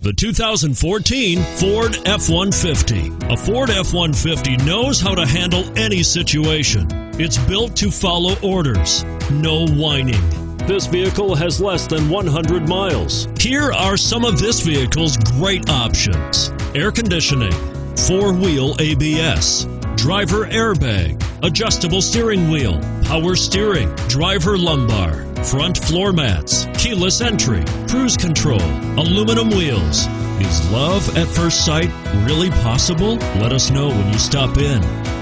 The 2014 Ford F-150. A Ford F-150 knows how to handle any situation. It's built to follow orders, no whining. This vehicle has less than 100 miles. Here are some of this vehicle's great options: air conditioning, four-wheel ABS, driver airbag, adjustable steering wheel, power steering, driver lumbar, front floor mats, keyless entry, cruise control, aluminum wheels. Is love at first sight really possible? Let us know when you stop in.